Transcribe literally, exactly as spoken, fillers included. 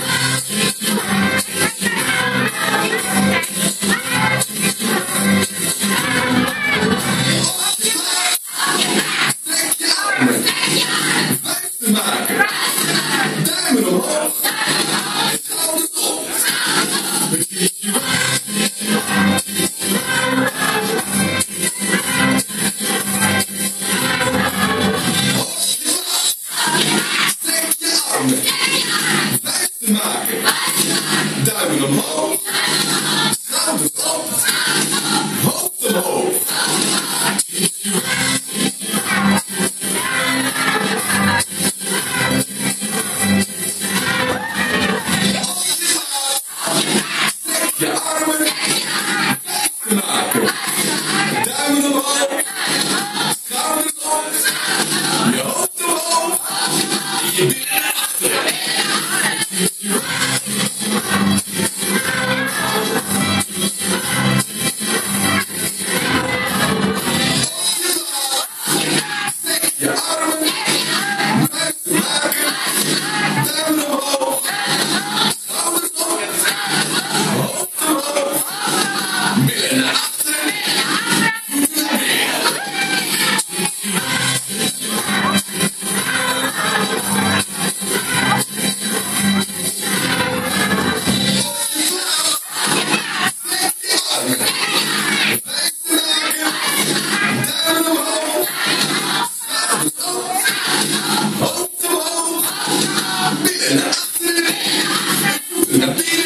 Duimen omhoog, schouders op, hoofd omhoog. Je armen te maken. Duimen omhoog, schouders op, je hoofd omhoog, je billen naar achteren. Je armen buiten te maken, duimen omhoog, schouders op, hoofd omhoog, billen naar achteren, voeten naar binnen. Duimen omhoog, schouders op, hoofd omhoog, billen naar achteren, voeten naar binnen.